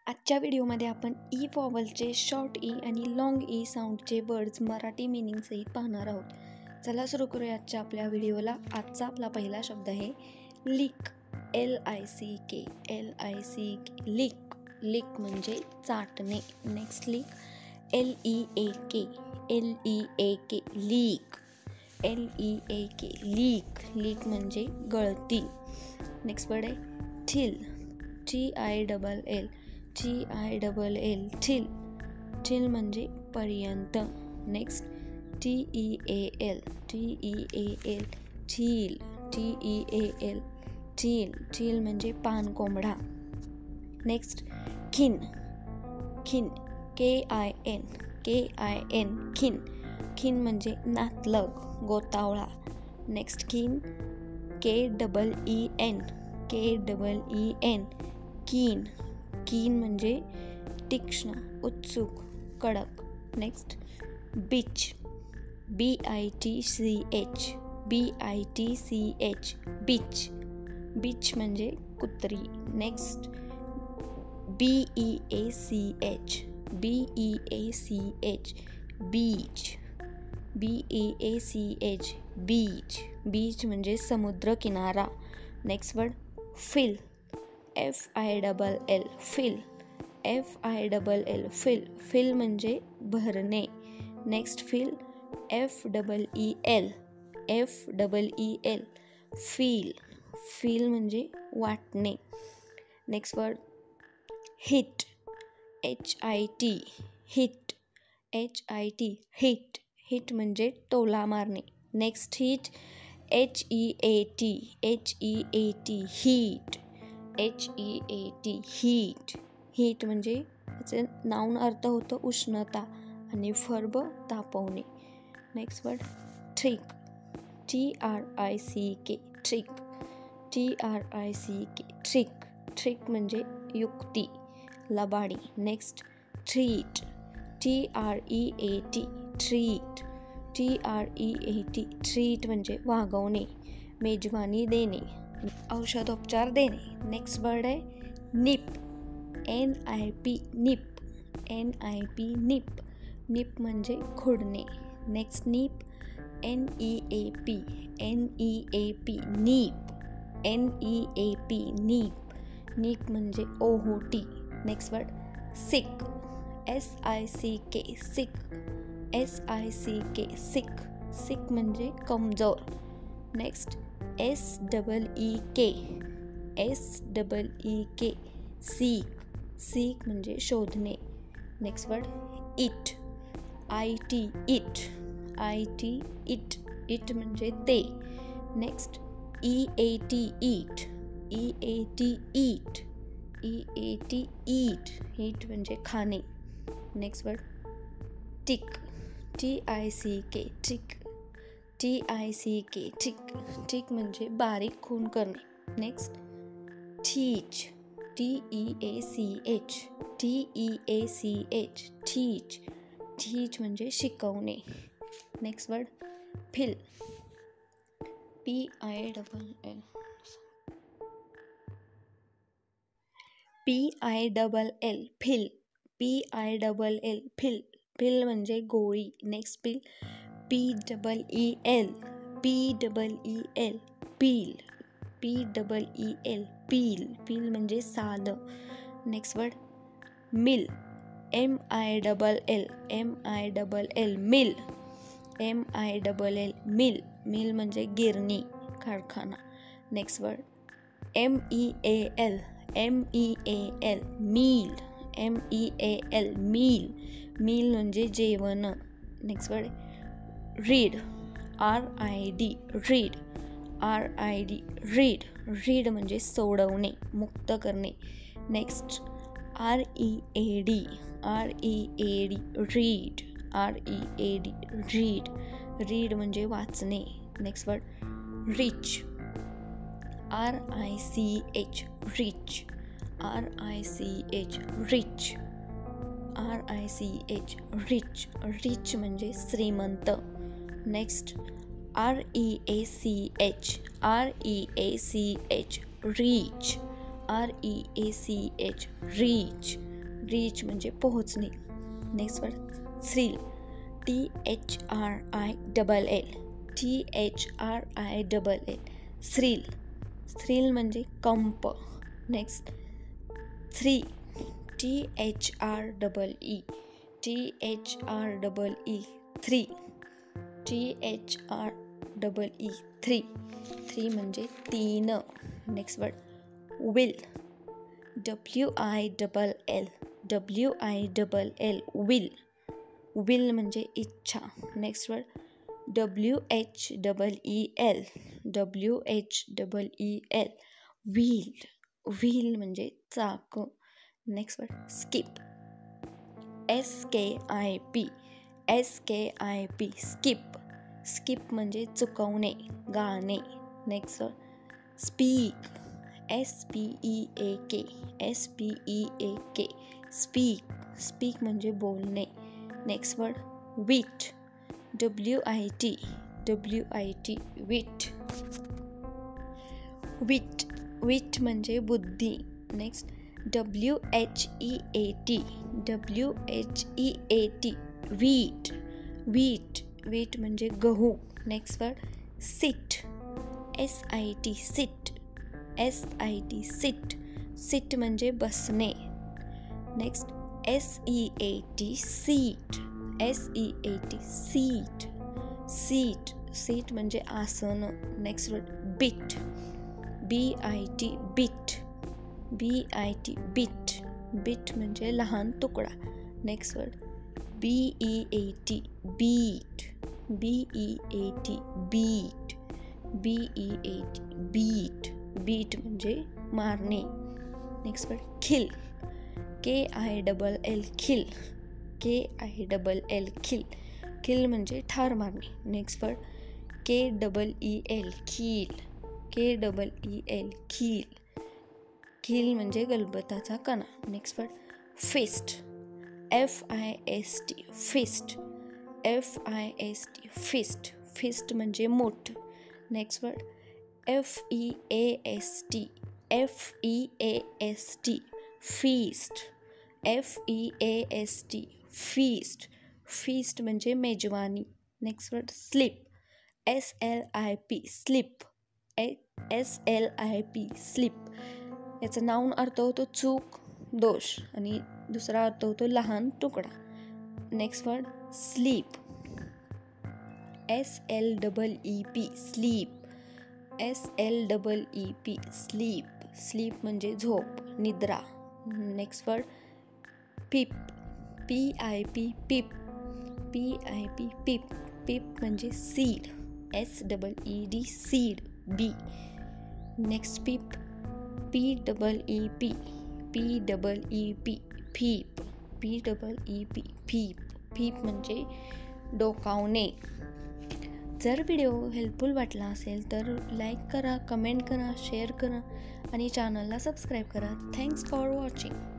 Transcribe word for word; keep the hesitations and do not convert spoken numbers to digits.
आजच्या व्हिडिओमध्ये आपण ई वॉवलचे शॉर्ट ई आणि लाँग ई साऊंडचे वर्ड्स मराठी मिनिंग सहित पाहणार आहोत. चला सुरू करूया आजच्या आपल्या व्हिडिओला. आजचा आपला पहिला शब्द आहे lick. L I C K L I C K lick. Lick म्हणजे चाटणे. Next lick L E A K L E A K leak. L E A K leak. Leak म्हणजे गळती. नेक्स्ट वर्ड आहे till. T I double L T I double L ठिल. ठिल म्हणजे पर्यंत. Next T E A L T E A L teal. T E A L ठिल. ठिल म्हणजे पान कोंबडा. Next kin. Kin K I N K I N kin. Kin म्हणजे नातलग गोतावळा. Next keen K double E N K double E N keen. Keen म्हणजे तीक्ष्ण उत्सुक कडक. Next bitch. B I T C H B I T C H beach. Beach म्हणजे कुत्री. Next B E A C H B E A C H beach. B E A C H beach. Beach म्हणजे समुद्र किनारा. Next word fill. F I double L fill. F I double L fill. Fill म्हणजे भरणे. Next feel F double E L F double E L feel. Feel म्हणजे वाटणे. Next word hit. H I T hit. H I T hit. Hit म्हणजे टोला मारणे. Next heat H E A T H E A T heat. H E A T heat. Heat म्हणजे त्याचे noun अर्थ होतं उष्णता आणि verb तापवणे. Next word trick. T R I C K trick. T R I C K trick. Trick म्हणजे युक्ती लबाडी. Next treat. T R E A T treat. T R E A T treat म्हणजे वागवणे मेजवानी देणे औषधोपचार देणे. Next word आहे N. I P nip N. I P nip nip. निप म्हणजे खुडणे. Next neap N E A P N E A P neap. N E A P neap. Neap म्हणजे ओहोटी. Next word sick. S I C K sick. S I C K sick. Sick म्हणजे कमजोर. Next S double E K S double E K seek. Seek म्हणजे शोधणे. Next word it. I T it. I T it. It म्हणजे ते. Next E A T eat. E A T eat. E A T eat. Eat म्हणजे खाणे. Next word tick. T I C K tick. T I C K tick. Tick म्हणजे बारीक खून करणे. Next teach. T E A C H. T E A C H teach. Teach म्हणजे शिकवणे. Next word pill. P I double L P I double L pill. P I double L fill. Fill म्हणजे गोळी. Next peel P double E L P double E L peel. P double E L peel. Peel म्हणजे साल. Next word mill. M I double L M I double L mill. M I double L mill. Mill म्हणजे गिरणी कारखाना. Next word M E A L M E A L meal. M E A L meal. Meal म्हणजे जेवण. Next word rid. R I D read. R I D read. Read म्हणजे सोडवणे मुक्त करणे. Next R E A D R E A D read. R E A D read. Read म्हणजे वाचणे. Next word rich. R I C H rich. R I C H rich. R I C H rich. Rich म्हणजे श्रीमंत. Next R E A C H R E A C H reach. R E A C H reach. Reach म्हणजे पोहोचणे. Next word thrill, T H R I double L, T H R I double L, thrill. Thrill म्हणजे कंप. Next three, T H R double E, T H R double E, three, T H R double E, three. Three म्हणजे तीन. Next word will, W I double L, W I double L, will. Will म्हणजे इच्छा. Next word W H double E L, W H double E L, wheel. Wheel म्हणजे चाक. Next word skip, S K I P, S K I P, skip. Skip म्हणजे चुकवणे, गाणे. Next word speak, S P E A K, S P E A K, speak. Speak म्हणजे बोलणे. Next word wit, W I T, W I T, wit. Wit, wit म्हणजे बुद्धी. Next W H E A T, W H E A T, wheat. Wheat, wheat म्हणजे गहू. Next word sit, S I T, sit, S I T, sit. Sit म्हणजे बसणे. Next S E A T, seat, S E A T, seat, seat. Seat म्हणजे आसन. Next word bit, B I T, bit, B I T, bit. Bit म्हणजे लहान तुकडा. Next word B E A T, beat, B E A T, beat, B E A T, beat. Beat म्हणजे मारणे. Next word खिल, के I double L, खिल, के I double L, खिल. खिल म्हणजे ठार मारणे. Next word K double E L, keel, K double E L, keel. Keel म्हणजे गलबताचा कणा. Next word fist, F I S T, fist, F I S T, fist. Fist म्हणजे मोठ. Next word F E A S T, F E A S T, feast, F E A S T, feast. Feast म्हणजे मेजवानी. Next word slip, S L I P, slip, S L I P, slip. याचा noun अर्थ होतो चूक, दोष, आणि दुसरा अर्थ होतो लहान तुकडा. Next word sleep, S L double E P, sleep, S L double E P, sleep. Sleep म्हणजे झोप, निद्रा. Next word pip, P I P, pip, P I P, pip. Pip म्हणजे seed, S double E D, seed, बी. Next peep, P double E P, P double E P, peep, P double E P, peep. Peep म्हणजे डोकावणे. जर video helpful वाटला असेल तर like करा, comment करा, शेअर करा आणि चॅनलला सबस्क्राईब करा. Thanks for watching.